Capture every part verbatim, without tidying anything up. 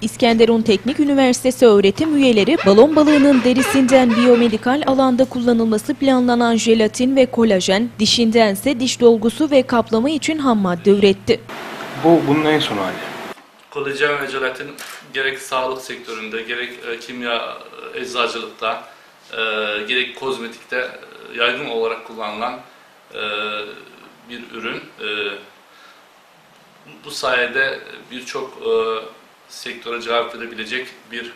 İskenderun Teknik Üniversitesi öğretim üyeleri balon balığının derisinden biyomedikal alanda kullanılması planlanan jelatin ve kolajen, dişindense diş dolgusu ve kaplama için ham madde üretti. Bu bunun en son hali. Kolajen ve jelatin gerek sağlık sektöründe, gerek e, kimya, e, eczacılıkta, e, gerek kozmetikte e, yaygın olarak kullanılan e, bir ürün. E, bu sayede birçok e, sektöre cevap verebilecek bir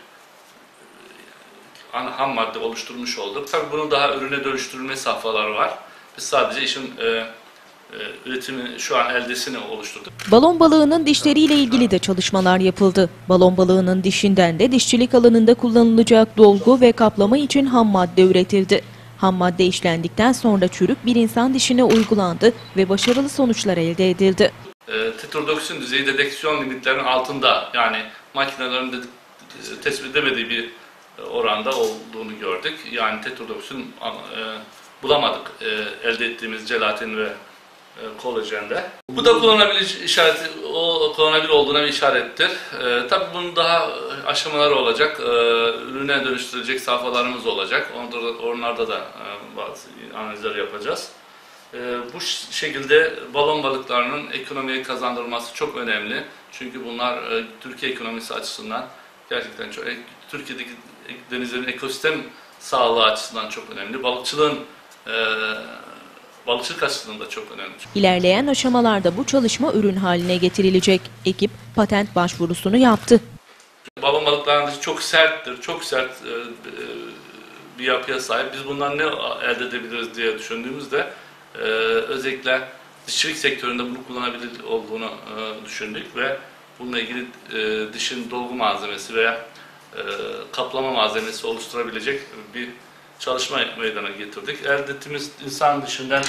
e, ham madde oluşturmuş olduk. Tabii bunun daha ürüne dönüştürülme safhaları var. Biz sadece işin e, üretimi şu an eldesini oluşturduk. Balon balığının dişleriyle ilgili de çalışmalar yapıldı. Balon balığının dişinden de dişçilik alanında kullanılacak dolgu ve kaplama için ham madde üretildi. Ham madde işlendikten sonra çürük bir insan dişine uygulandı ve başarılı sonuçlar elde edildi. E, tetrodoksin düzeyi dedeksiyon limitlerinin altında, yani makinelerin de, e, tespit edemediği bir oranda olduğunu gördük. Yani tetrodoksin e, bulamadık e, elde ettiğimiz jelatin ve kolajende. Bu da kullanılabilir işareti, o kullanılabilir olduğuna bir işarettir. E, tabii bunun daha aşamaları olacak. E, ürüne dönüştürülecek safhalarımız olacak. Onlarda, onlarda da e, bazı analizler yapacağız. E, bu şekilde balon balıklarının ekonomiye kazandırılması çok önemli. Çünkü bunlar e, Türkiye ekonomisi açısından gerçekten çok, e, Türkiye'deki denizlerin ekosistem sağlığı açısından çok önemli. Balıkçılığın e, Balıkçılık açısından da çok önemli. İlerleyen aşamalarda bu çalışma ürün haline getirilecek. Ekip patent başvurusunu yaptı. Balon balıklarının dışı çok serttir, çok sert e, bir yapıya sahip. Biz bundan ne elde edebiliriz diye düşündüğümüzde e, özellikle dişçilik sektöründe bunu kullanabilir olduğunu e, düşündük ve bununla ilgili e, dişin dolgu malzemesi veya e, kaplama malzemesi oluşturabilecek bir çalışma meydana getirdik. Elde ettiğimiz insan dışından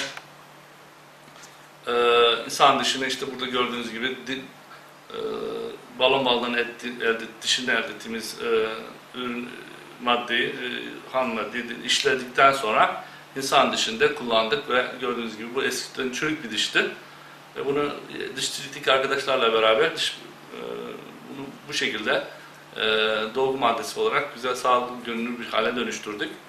e, insan dışına işte burada gördüğünüz gibi di, e, balon balığının etti, elde, dişinden elde ettiğimiz e, ürün maddeyi, e, ham maddeyi işledikten sonra insan dışında kullandık ve gördüğünüz gibi bu eskiden çürük bir dişti. Ve bunu dişçilikteki arkadaşlarla beraber diş, e, bunu bu şekilde e, dolgu maddesi olarak güzel, sağlıklı, görünür bir hale dönüştürdük.